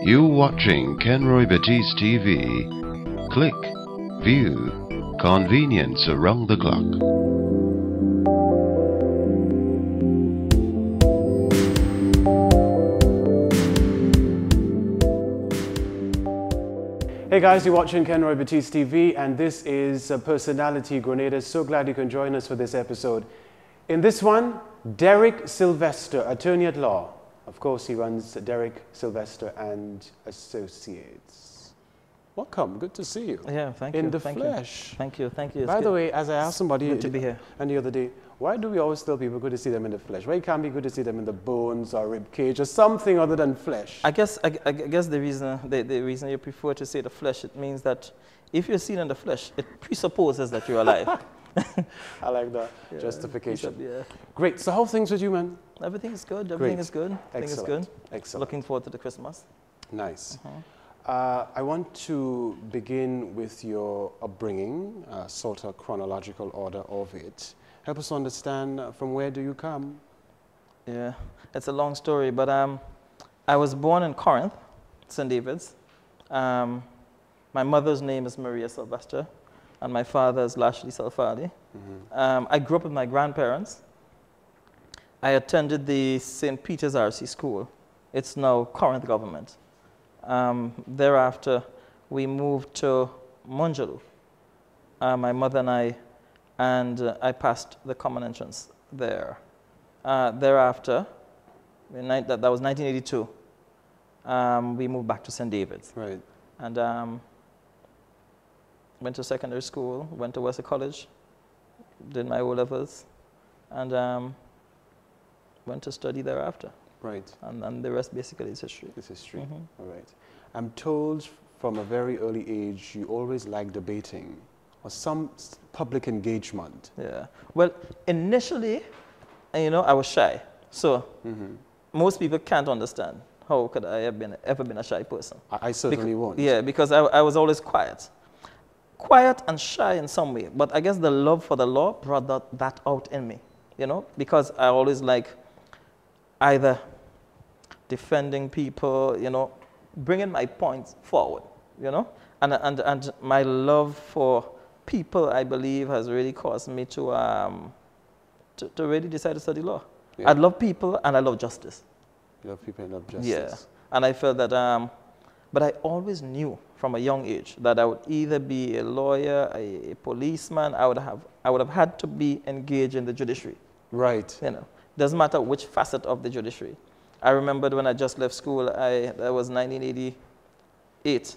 You watching Kenroy Batiste TV. Click, view, convenience around the clock. Hey guys, you're watching Kenroy Batiste TV, and this is Personality Grenada. So glad you can join us for this episode. In this one, Derek Sylvester, attorney at law. Of course, he runs Derek Sylvester and Associates. Welcome, good to see you. Yeah, thank you. In the thank flesh. You. Thank you, thank you. By the way, as I asked somebody good to be here. And the other day, why do we always tell people good to see them in the flesh? Why can't it be good to see them in the bones or rib cage or something other than flesh? I guess the reason you prefer to say the flesh, it means that if you're seen in the flesh, it presupposes that you're alive. I like that justification. Yeah. Great. So how are things with you, man? Everything is good. Everything Great. is good. Everything is good. Excellent. Looking forward to the Christmas. Nice. I want to begin with your upbringing, sort of chronological order of it. Help us understand from where do you come? Yeah, it's a long story, but I was born in Corinth, St. David's. My mother's name is Maria Sylvester, and my father is Lashley Salfadi. I grew up with my grandparents. I attended the St. Peter's RC School. It's now Corinth Government. Thereafter, we moved to Monjalo, my mother and I passed the common entrance there. Thereafter, that was 1982, we moved back to St. David's. Right. And went to secondary school, went to Wesley College, did my O-levels, and went to study thereafter. Right. And the rest basically is history. It's history. All right. I'm told from a very early age you always liked debating or some public engagement. Yeah. Well, initially, I was shy. So most people can't understand how could I have ever been a shy person. I certainly won't. Yeah, because I was always quiet. Quiet and shy in some way. But I guess the love for the law brought that out in me, because I always like either defending people, bringing my points forward, and my love for people, I believe, has really caused me to really decide to study law. Yeah. I love people and I love justice. You love people and love justice. Yeah, and I felt that, but I always knew from a young age that I would either be a lawyer, a policeman. I would have had to be engaged in the judiciary. Right. Doesn't matter which facet of the judiciary. I remembered when I just left school, that was 1988.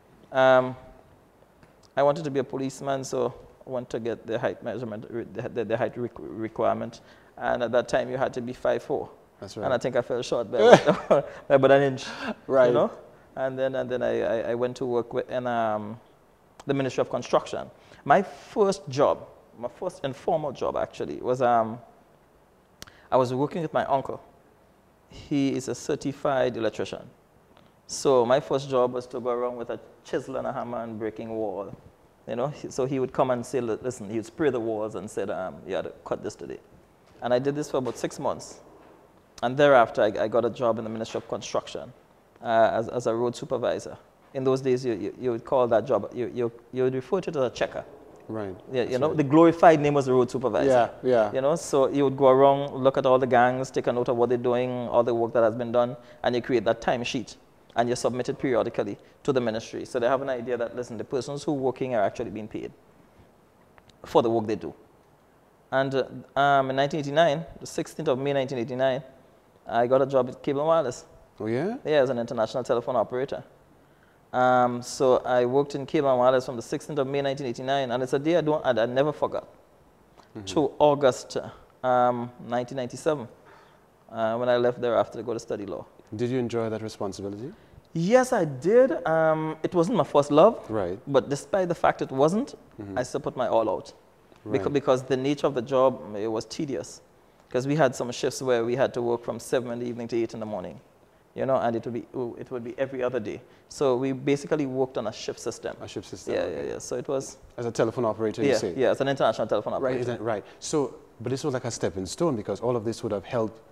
I wanted to be a policeman, so I went to get the height measurement, the height requirement. And at that time, you had to be 5'4". That's right. And I think I fell short by about an inch. Right. And then I went to work in the Ministry of Construction. My first job, my first informal job actually, was I was working with my uncle. He is a certified electrician. So my first job was to go around with a chisel and a hammer and breaking wall. So he would come and say, listen, he would spray the walls and said, you had to cut this today. And I did this for about 6 months. And thereafter, I got a job in the Ministry of Construction as a road supervisor. In those days, you would call that job, you would refer to it as a checker. Right. Yeah, right. The glorified name was the road supervisor. Yeah. So you would go around, look at all the gangs, take a note of what they're doing, all the work that has been done, and you create that timesheet, and you submit it periodically to the ministry. So they have an idea that, listen, the persons who are working are actually being paid for the work they do. And in 1989, the 16th of May 1989, I got a job at Cable & Wireless. Oh, yeah? Yeah, as an international telephone operator. So I worked in Cable & Wireless from the 16th of May 1989, and it's a day I never forgot, to August 1997, when I left thereafter to go to study law. Did you enjoy that responsibility? Yes, I did. It wasn't my first love, right? But despite the fact it wasn't, I still put my all out. Right. Because the nature of the job, it was tedious. Because we had some shifts where we had to work from 7 in the evening to 8 in the morning. And it would be every other day. So we basically worked on a shift system. A shift system. Yeah. So it was. As a telephone operator, you say? Yeah, as an international telephone operator. Right. So, but this was like a stepping stone because all of this would have helped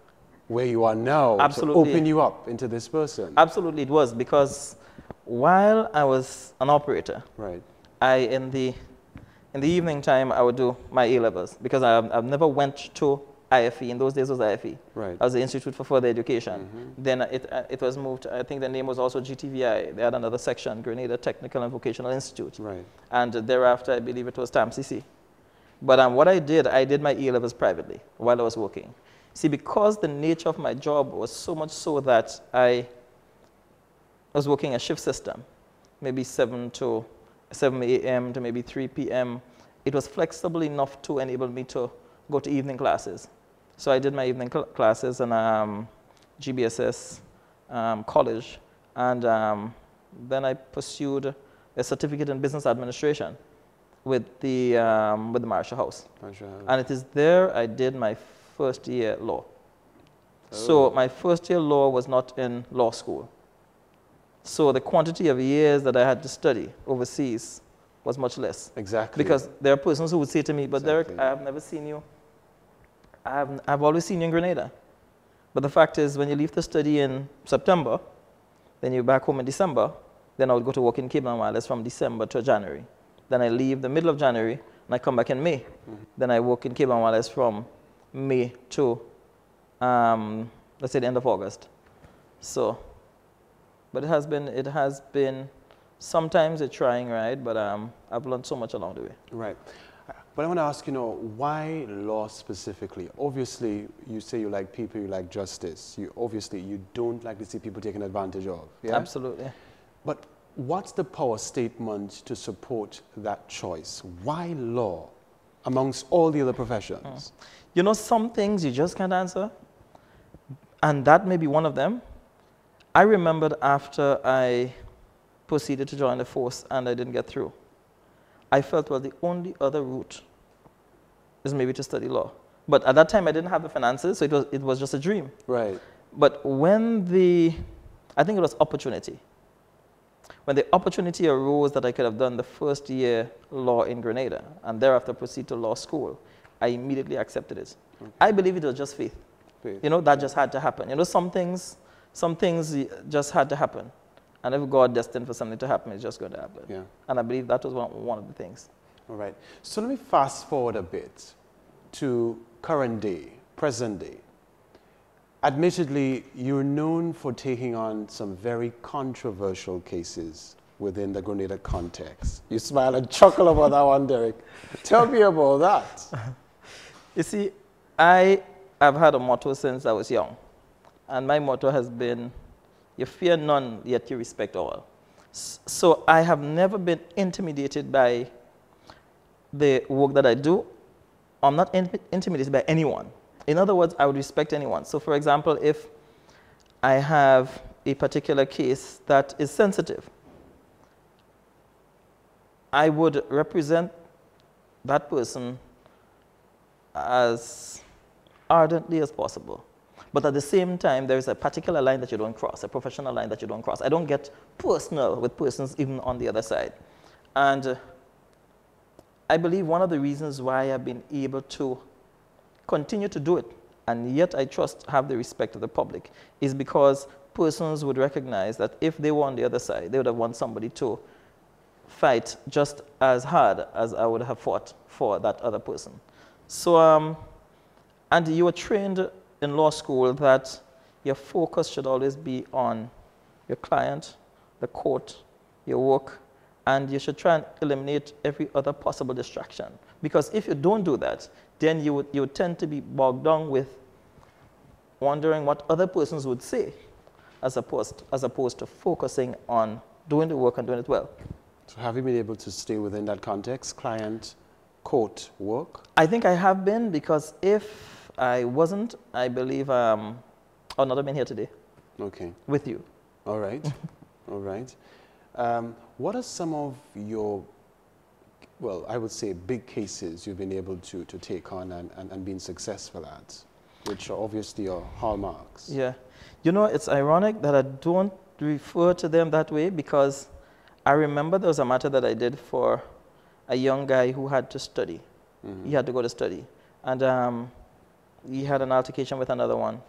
where you are now. Absolutely. To open you up into this person. Absolutely, it was, because while I was an operator, right, in the evening time, I would do my A-levels, because I've never went to IFE. In those days, it was IFE. Right. That was the Institute for Further Education. Mm-hmm. Then it was moved, I think the name was also GTVI. They had another section, Grenada Technical and Vocational Institute. Right. And thereafter, I believe it was TAMCC. But what I did my A-levels privately while I was working. See, because the nature of my job was so much so that I was working a shift system, maybe 7 a.m. to maybe 3 p.m. It was flexible enough to enable me to go to evening classes. So I did my evening classes in GBSS college, and then I pursued a certificate in business administration with the Marshall House. And it is there I did my first year law. Oh. So my first year law was not in law school. So the quantity of years that I had to study overseas was much less. Exactly. Because there are persons who would say to me, but exactly. Derek, I have never seen you. I've always seen you in Grenada. But the fact is, when you leave to study in September, then you're back home in December, then I would go to work in Cable and Wireless from December to January. Then I leave the middle of January, and I come back in May. Mm-hmm. Then I work in Cable and Wireless from May to, let's say, the end of August. So, but it has been sometimes a trying ride, but I've learned so much along the way. Right. But I want to ask, why law specifically? Obviously, you say you like people, you like justice. Obviously, you don't like to see people taken advantage of. Yeah? Absolutely. But what's the power statement to support that choice? Why law amongst all the other professions? Some things you just can't answer, and that may be one of them. I remembered after I proceeded to join the force and I didn't get through, I felt, well, the only other route is maybe to study law. But at that time, I didn't have the finances, so it was just a dream. Right. But when I think it was opportunity. When the opportunity arose that I could have done the first year law in Grenada and thereafter proceed to law school, I immediately accepted it. Okay. I believe it was just faith. That just had to happen. Some things just had to happen. And if God destined for something to happen, it's just going to happen. Yeah. And I believe that was one of the things. All right. So let me fast forward a bit to current day, present day. Admittedly, you're known for taking on some very controversial cases within the Grenada context. You smile and chuckle about that one, Derek. Tell me about that. You see, I have had a motto since I was young. And my motto has been, you fear none, yet you respect all. So I have never been intimidated by the work that I do. I'm not intimidated by anyone. In other words, I would respect anyone. So for example, if I have a particular case that is sensitive, I would represent that person as ardently as possible. But at the same time, there is a particular line that you don't cross, a professional line that you don't cross. I don't get personal with persons even on the other side. And I believe one of the reasons why I've been able to continue to do it, and yet I trust have the respect of the public, is because persons would recognize that if they were on the other side, they would have want somebody to fight just as hard as I would have fought for that other person. So, and you were trained in law school that your focus should always be on your client, the court, your work, and you should try and eliminate every other possible distraction. Because if you don't do that, then you would tend to be bogged down with wondering what other persons would say, as opposed to focusing on doing the work and doing it well. So have you been able to stay within that context, client, court, work? I think I have been, because if I wasn't, I believe I would not have been here today. Okay. With you. All right. All right. What are some of your, well, I would say big cases you've been able to take on and been successful at, which are obviously your hallmarks? Yeah. It's ironic that I don't refer to them that way, because I remember there was a matter that I did for a young guy who had to study. Mm-hmm. He had to go to study. And he had an altercation with another one.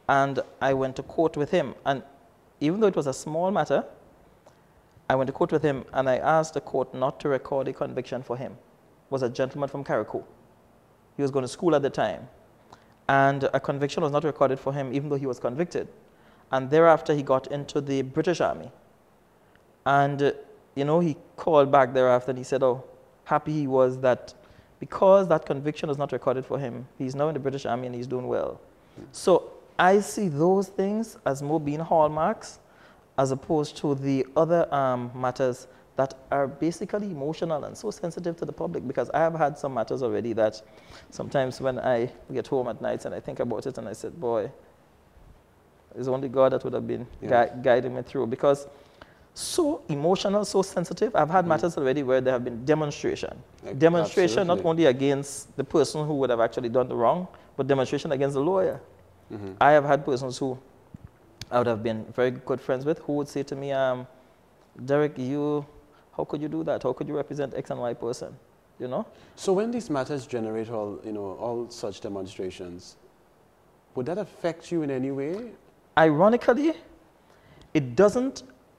And I went to court with him. And even though it was a small matter, I went to court with him, and I asked the court not to record a conviction for him. It was a gentleman from Carriacou. He was going to school at the time. And a conviction was not recorded for him, even though he was convicted. And thereafter, he got into the British Army. And, you know, he called back thereafter, and he said, oh, happy he was that because that conviction was not recorded for him, he's now in the British Army and he's doing well. So I see those things as more being hallmarks as opposed to the other matters that are basically emotional and so sensitive to the public, because I have had some matters already that sometimes when I get home at night and I think about it and I said, boy, it's only God that would have been guiding me through, because so emotional, so sensitive. I've had matters already where there have been demonstration. Demonstration Absolutely. not only against the person who would have actually done the wrong, but demonstration against the lawyer. I have had persons who I would have been very good friends with who would say to me, Derek, how could you do that? How could you represent X and Y person? You know? So when these matters generate all such demonstrations, would that affect you in any way? Ironically, it doesn't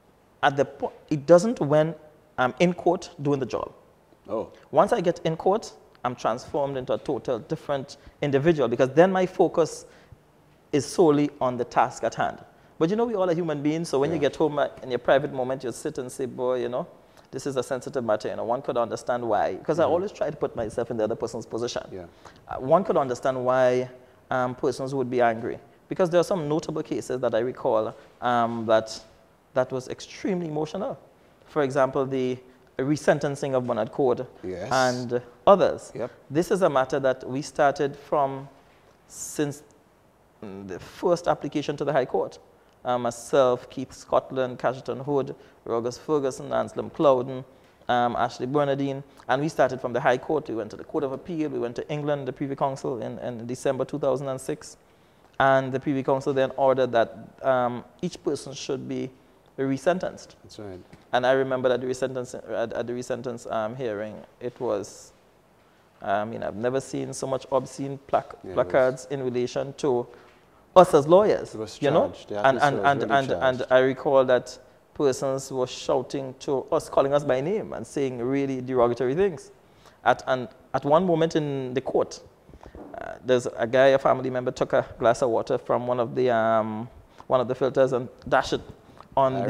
when I'm in court doing the job. Oh. Once I get in court, I'm transformed into a total different individual, because then my focus is solely on the task at hand. But you know, we all are human beings, so when you get home in your private moment, you sit and say, boy, you know, this is a sensitive matter. You know, one could understand why, because I always try to put myself in the other person's position. One could understand why persons would be angry, because there are some notable cases that I recall that was extremely emotional. For example, the resentencing of Bernard Code and others. This is a matter that we started from since the first application to the High Court. Myself, Keith Scotland, Cajerton Hood, Rogus Ferguson, Anselm Clouden, Ashley Bernardine, and we started from the High Court. We went to the Court of Appeal, we went to England, the Privy Council in December 2006, and the Privy Council then ordered that each person should be resentenced. That's right. And I remember that at the resentence hearing, it was, I've never seen so much obscene placards in relation to us as lawyers, you know, and I recall that persons were shouting to us, calling us by name and saying really derogatory things. At one moment in the court, there's a guy, a family member, took a glass of water from one of the filters and dashed it on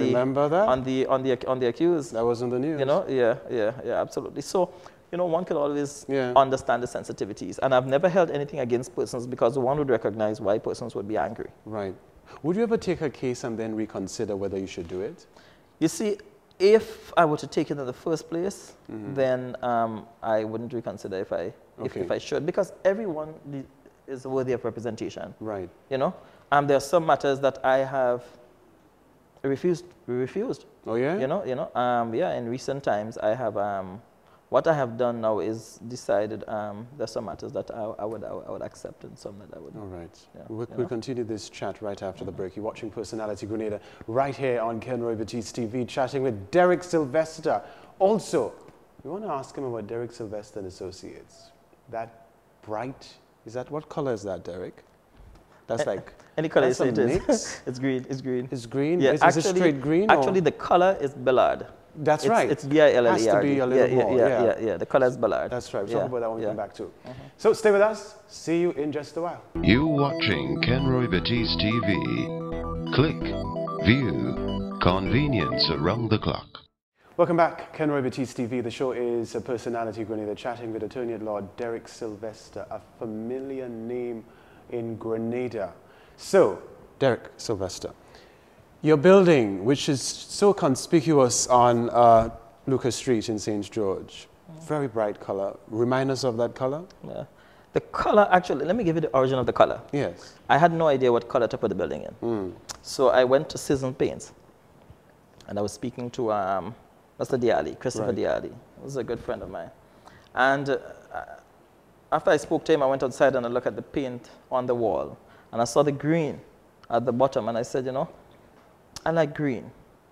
the accused. That was on the news. You know, yeah, absolutely. So, you know, one could always understand the sensitivities. And I've never held anything against persons, because one would recognize why persons would be angry. Right. Would you ever take a case and then reconsider whether you should do it? You see, if I were to take it in the first place, then I wouldn't reconsider if I should, because everyone is worthy of representation. Right. You know, there are some matters that I have refused. Oh yeah. You know. In recent times, I have. What I have done now is decided there's some matters that I would accept and some that I wouldn't. All right. Yeah, we'll continue this chat right after the break. You're watching Personality Grenada right here on Ken Roy Batiste TV, chatting with Derek Sylvester. Also, we want to ask him about Derek Sylvester and Associates. That bright, what color is that, Derek? That's like... Any color you say it is. It's green. It's green. It's green? Yeah, is it straight green? Actually, the color is Ballard. That's right. It's B-I-L-L-A-R-D. Has to be a little more. Yeah. The color is Ballard. That's right. We'll talk about that when we come back too. So stay with us. See you in just a while. You watching Ken Roy Batiste TV. Click, view, convenience around the clock. Welcome back, Ken Roy Batiste TV. The show is Personality Grenada, chatting with Attorney at Law Derek Sylvester, a familiar name in Grenada. So, Derek Sylvester, your building, which is so conspicuous on Lucas Street in St. George, very bright color. Remind us of that color. Yeah. The color, actually, let me give you the origin of the color. Yes. I had no idea what color to put the building in. So I went to Season Paints, and I was speaking to Mr. Diali, Christopher Diali. He was a good friend of mine. And after I spoke to him, I went outside and I looked at the paint on the wall. And I saw the green at the bottom, and I said, you know, I like green.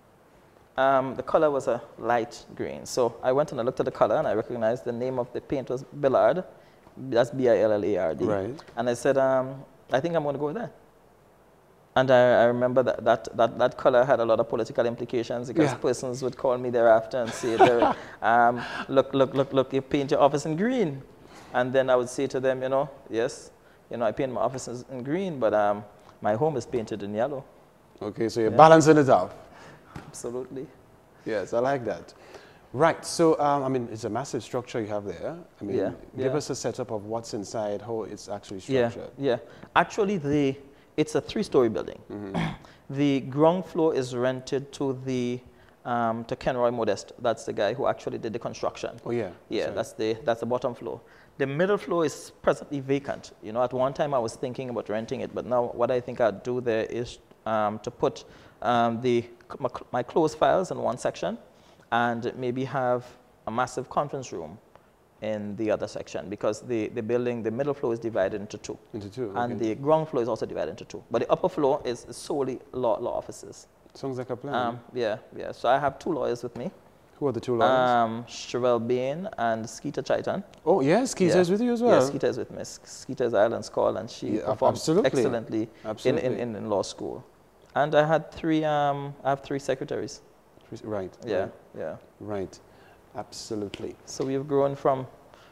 The color was a light green. So I went and I looked at the color, and I recognized the name of the paint was Ballard. That's B-I-L-L-A-R-D. Right. And I said, I think I'm going to go with that. And I remember that color had a lot of political implications because persons would call me thereafter and say, look, you paint your office in green. And then I would say to them, yes, I paint my offices in green, but my home is painted in yellow. Okay, so you're balancing it out. Absolutely. Yes, I like that. Right, so I mean, it's a massive structure you have there. I mean, give us a setup of what's inside, how it's actually structured. Yeah. Actually, it's a 3-story building. The ground floor is rented to to Kenroy Modest. That's the guy who actually did the construction. Oh yeah. Yeah, that's the bottom floor. The middle floor is presently vacant. At one time I was thinking about renting it, but now what I think I'd do there is to put my clothes files in one section and maybe have a massive conference room in the other section, because the middle floor is divided into two. And the ground floor is also divided into two. But the upper floor is solely law offices. Sounds like a plan. Yeah. So I have 2 lawyers with me. Who are the 2 lawyers? Sherelle Bain and Skeeter Chaitan. Oh, yes, Skeeter is with you as well? Yeah, Skeeter is with me. Skeeter is Ireland's call, and she performed excellently in law school. And I had 3 secretaries. Right. Yeah. Right. Absolutely. So we've grown from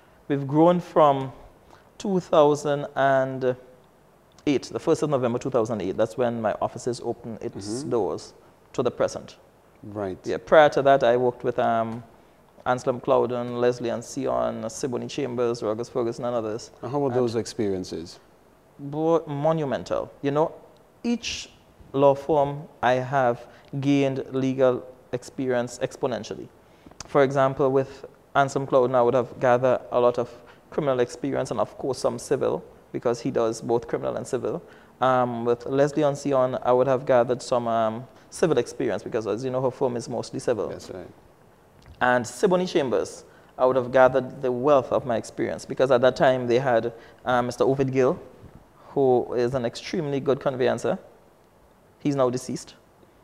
2008, the 1st of November 2008. That's when my offices opened its doors to the present. Right. Yeah. Prior to that, I worked with Anselm Clouden, Leslie and Sion, Siboney Chambers, Ruggers Ferguson, and others. And how were those experiences? Monumental. Each law firm I have gained legal experience exponentially. For example, with Anselm Clouden, I would have gathered a lot of criminal experience and, of course, some civil, because he does both criminal and civil. With Leslie and Sion, I would have gathered some civil experience, because, as you know, her firm is mostly civil. That's right. And Siboney Chambers, I would have gathered the wealth of my experience, because at that time they had Mr. Ovid Gill, who is an extremely good conveyancer. He's now deceased.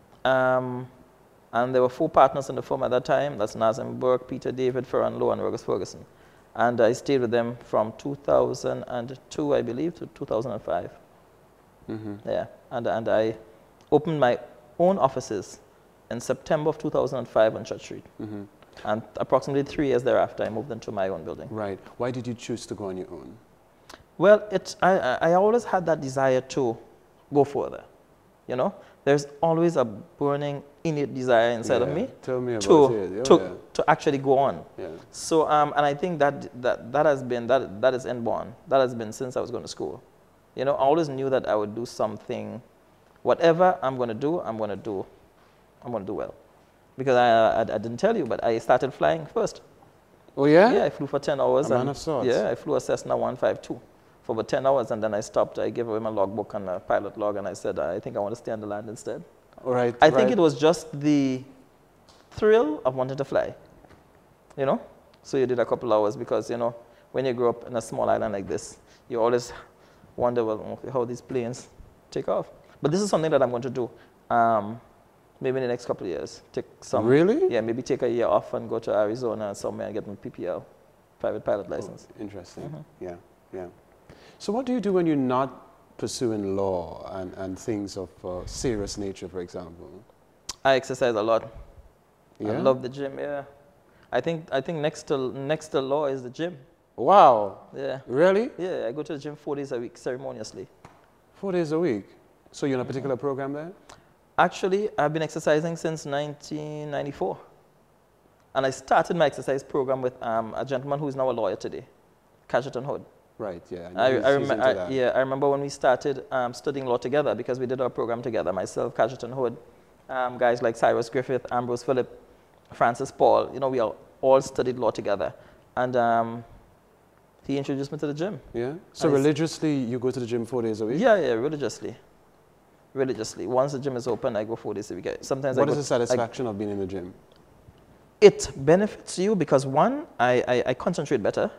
And there were 4 partners in the firm at that time. That's Nazim Burke, Peter David, Ferran Lowe, and Ruggers Ferguson. And I stayed with them from 2002, I believe, to 2005. Yeah, and I opened my own offices in September of 2005 on Church Street. And approximately 3 years thereafter, I moved into my own building. Right. Why did you choose to go on your own? Well, I always had that desire to go further. There's always a burning innate desire inside of me to actually go on. So, and I think that is inborn. That has been since I was going to school. I always knew that I would do something. Whatever I'm going to do, I'm going to do well. Because I didn't tell you, but I started flying first. Oh yeah? Yeah, I flew for 10 hours. A man of sorts. Yeah, I flew a Cessna 152 for about 10 hours, and then I stopped. I gave away my logbook and a pilot log, and I said, I think I want to stay on the land instead. All right. I think it was just the thrill of wanting to fly, So you did a couple hours, because, when you grow up in a small island like this, you always wonder, well, how these planes take off. But this is something that I'm going to do. Maybe in the next couple of years. Really? Yeah, maybe take a year off and go to Arizona somewhere and get my PPL, private pilot license. Oh, interesting. Yeah. So what do you do when you're not pursuing law and things of serious nature, for example? I exercise a lot. Yeah? I love the gym, yeah. I think next to law is the gym. Wow. Yeah. Really? Yeah, I go to the gym 4 days a week, ceremoniously. 4 days a week? So you're in a particular program there? Actually, I've been exercising since 1994. And I started my exercise program with a gentleman who is now a lawyer today, Cajerton Hood. Right, yeah. I remember when we started studying law together, because we did our program together, myself, Cajerton Hood, guys like Cyrus Griffith, Ambrose Phillip, Francis Paul, we all studied law together. And he introduced me to the gym. Yeah? So religiously, you go to the gym 4 days a week? Yeah, religiously. Once the gym is open, I go 4 days a week. Sometimes what is the satisfaction of being in the gym? It benefits you because, one, I concentrate better.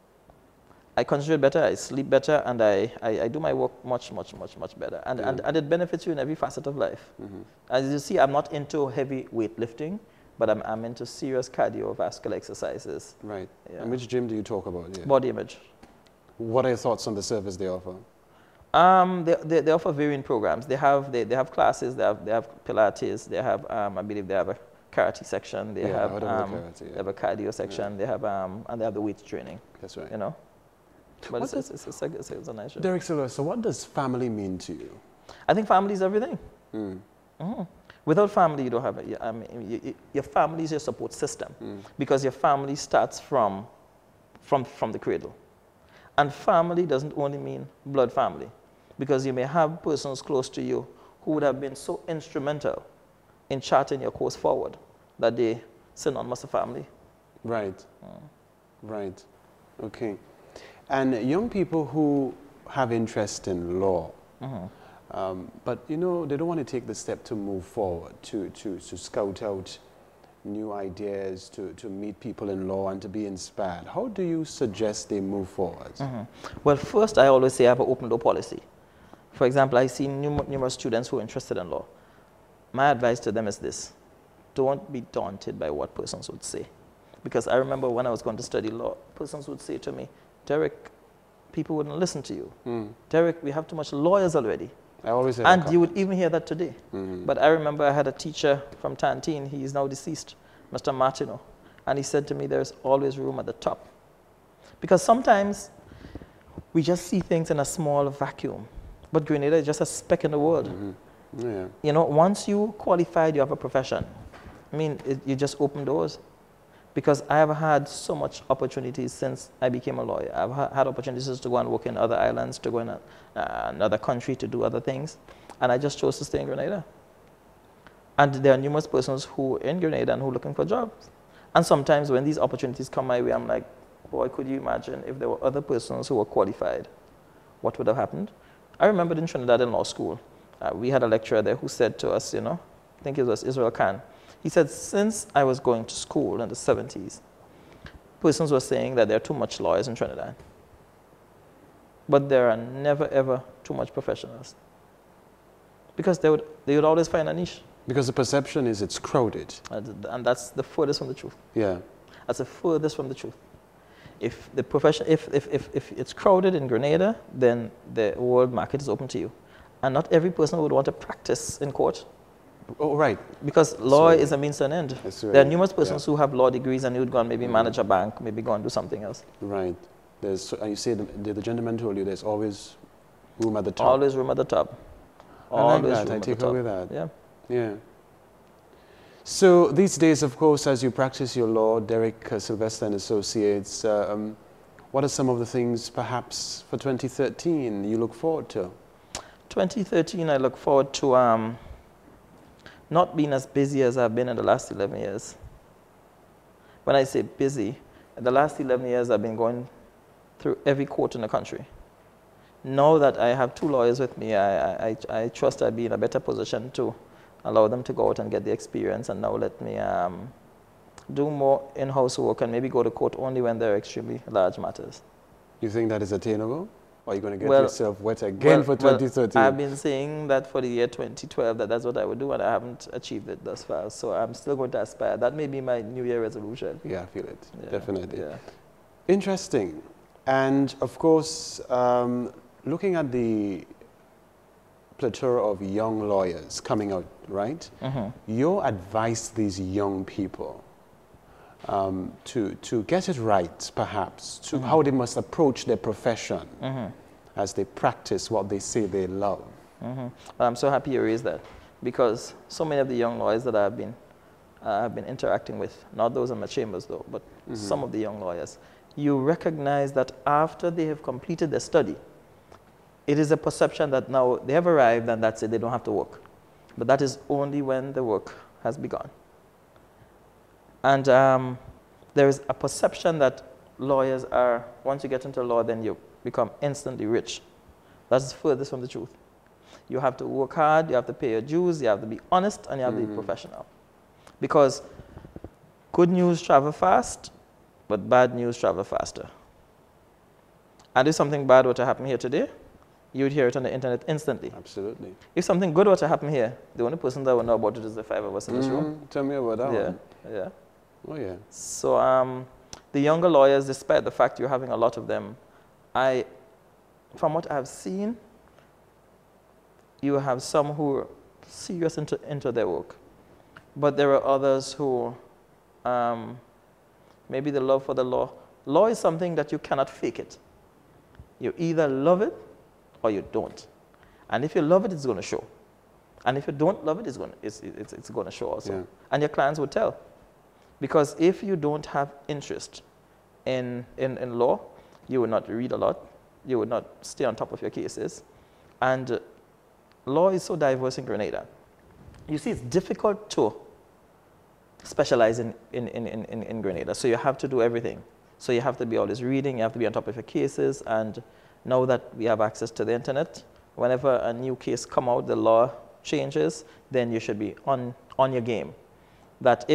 I sleep better, and I do my work much better. And it benefits you in every facet of life. As you see, I'm not into heavy weightlifting, but I'm into serious cardiovascular exercises. Right. Yeah. And which gym do you talk about here? Body Image. What are your thoughts on the service they offer? They offer varying programs. They have classes. They have Pilates. They have I believe they have a karate section. They have karate, they have a cardio section. They have and they have the weight training. That's right. You know, but it's a nice show. Derek Sylvester, what does family mean to you? I think family is everything. Without family, you don't have it. Your family is your support system because your family starts from the cradle. And family doesn't only mean blood family, because you may have persons close to you who would have been so instrumental in charting your course forward that they synonymous with family. Right. Right. Okay. And young people who have interest in law, but you know, they don't want to take the step to move forward, to scout out new ideas, to meet people in law and to be inspired. How do you suggest they move forward? Well, first, I always say I have an open door policy. For example, I see numerous students who are interested in law. My advice to them is this: don't be daunted by what persons would say. Because I remember when I was going to study law, persons would say to me, Derek, people wouldn't listen to you. Derek, we have too much lawyers already. I always hear and you would even hear that today. But I remember I had a teacher from Tantine, he is now deceased, Mr. Martino, and he said to me, there's always room at the top. Because sometimes we just see things in a small vacuum, but Grenada is just a speck in the world. Yeah. You know, once you qualified, you have a profession. I mean, you just open doors. Because I have had so much opportunities since I became a lawyer. I've had opportunities to go and work in other islands, to go in another country to do other things. And I just chose to stay in Grenada. And there are numerous persons who are in Grenada and who are looking for jobs. And sometimes when these opportunities come my way, I'm like, boy, could you imagine if there were other persons who were qualified? What would have happened? I remember in Trinidad in law school, we had a lecturer there who said to us, you know, I think it was Israel Khan, he said, since I was going to school in the 70s, persons were saying that there are too much lawyers in Trinidad. But there are never, ever too much professionals. Because they would always find a niche. Because the perception is it's crowded. And that's the furthest from the truth. Yeah. That's the furthest from the truth. If the profession, if it's crowded in Grenada, then the world market is open to you. And not every person would want to practice in court. Oh, right. Because law is a means to an end. Right. There are numerous persons who have law degrees and who would go and maybe manage a bank, maybe go and do something else. Right. And you say the gentleman told you there's always room at the top. Always room at the top. Always I like that. I take away that. Yeah. Yeah. So these days, of course, as you practice your law, Derek Sylvester and Associates, what are some of the things perhaps for 2013 you look forward to? 2013, I look forward to not being as busy as I've been in the last 11 years. When I say busy, in the last 11 years I've been going through every court in the country. Now that I have 2 lawyers with me, I trust I'll be in a better position to allow them to go out and get the experience, and now let me do more in-house work and maybe go to court only when there are extremely large matters. You think that is attainable? Or are you going to get yourself wet again for 2013? Well, I've been saying that for the year 2012, that's what I would do, and I haven't achieved it thus far. So I'm still going to aspire. That may be my New Year resolution. Yeah, I feel it. Yeah, definitely. Yeah. Interesting. And of course, looking at the plethora of young lawyers coming out, right? Your advice to these young people to get it right, perhaps, to how they must approach their profession as they practice what they say they love. I'm so happy you raised that, because so many of the young lawyers that I've been interacting with, not those in my chambers though, but some of the young lawyers, you recognize that after they have completed their study, it is a perception that now they have arrived and that's it, they don't have to work. But that is only when the work has begun. And there is a perception that lawyers are, once you get into law, then you become instantly rich. That's furthest from the truth. You have to work hard, you have to pay your dues, you have to be honest, and you have to be professional. Because good news travel fast, but bad news travel faster. And if something bad were to happen here today, you would hear it on the internet instantly. Absolutely. If something good were to happen here, the only person that would know about it is the 5 of us in this room. Tell me about that one. Yeah. Oh, yeah. So the younger lawyers, despite the fact you're having a lot of them, from what I've seen, you have some who are serious into their work. But there are others who, maybe the love for the law. Law is something that you cannot fake it. You either love it or you don't. And if you love it, it's going to show. And if you don't love it, it's going to show also. Yeah. And your clients will tell. Because if you don't have interest in law, you will not read a lot. You will not stay on top of your cases. And law is so diverse in Grenada. You see, it's difficult to specialize in Grenada. So you have to do everything. So you have to be always reading. You have to be on top of your cases. And now that we have access to the internet, whenever a new case come out, the law changes, then you should be on your game. That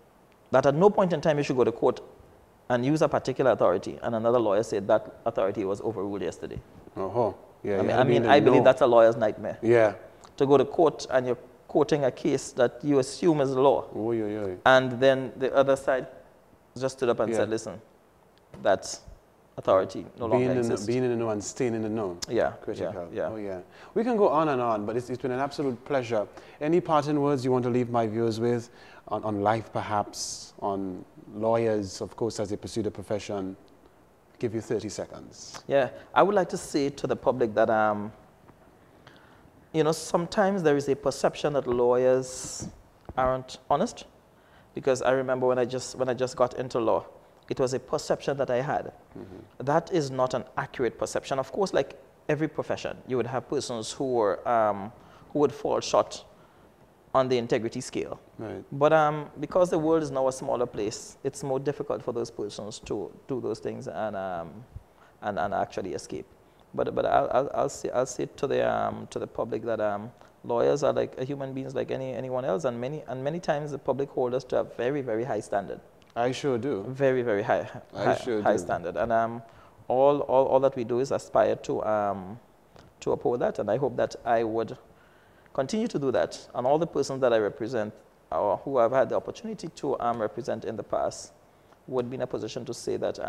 at no point in time you should go to court and use a particular authority, and another lawyer said that authority was overruled yesterday. Yeah. I mean, I believe that's a lawyer's nightmare. Yeah. To go to court and you're quoting a case that you assume is law. And then the other side just stood up and said, listen, that's authority no longer exists. Being in the know and staying in the know. Yeah. Critical. Yeah. We can go on and on, but it's been an absolute pleasure. Any parting words you want to leave my viewers with on life, perhaps, on lawyers, of course, as they pursue the profession? Give you 30 seconds. Yeah, I would like to say to the public that, you know, sometimes there is a perception that lawyers aren't honest. Because I remember when I just got into law, it was a perception that I had. Mm-hmm. That is not an accurate perception. Of course, like every profession, you would have persons who would fall short on the integrity scale. Right. But because the world is now a smaller place, it's more difficult for those persons to do those things and actually escape. But I'll say to the public that lawyers are like human beings like anyone else, and many times the public hold us to a very, very high standard. I sure do. Very, very high standard. And all that we do is aspire to uphold that, and I hope that I would continue to do that. And all the persons that I represent, or who I've had the opportunity to represent in the past, would be in a position to say that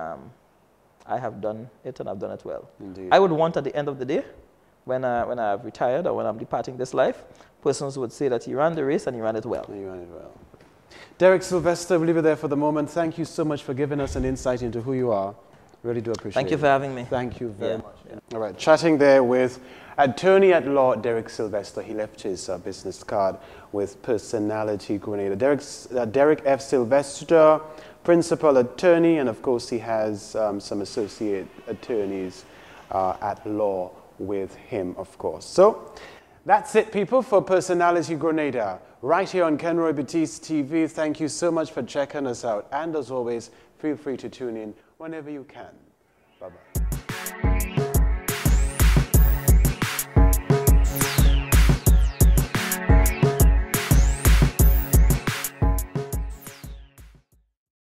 I have done it and I've done it well. Indeed. I would want at the end of the day, when I've retired or when I'm departing this life, persons would say that he ran the race and he ran it well. You ran it well. Derek Sylvester, we'll leave it there for the moment. Thank you so much for giving us an insight into who you are. Really do appreciate it. Thank you for having me. Thank you very much. Yeah. All right, chatting there with attorney at law Derek Sylvester. He left his business card with Personality Grenada. Derek F. Sylvester, principal attorney, and of course he has some associate attorneys at law with him, of course. So that's it, people, for Personality Grenada, right here on Ken Roy Batiste TV. Thank you so much for checking us out. And as always, feel free to tune in whenever you can. Bye-bye.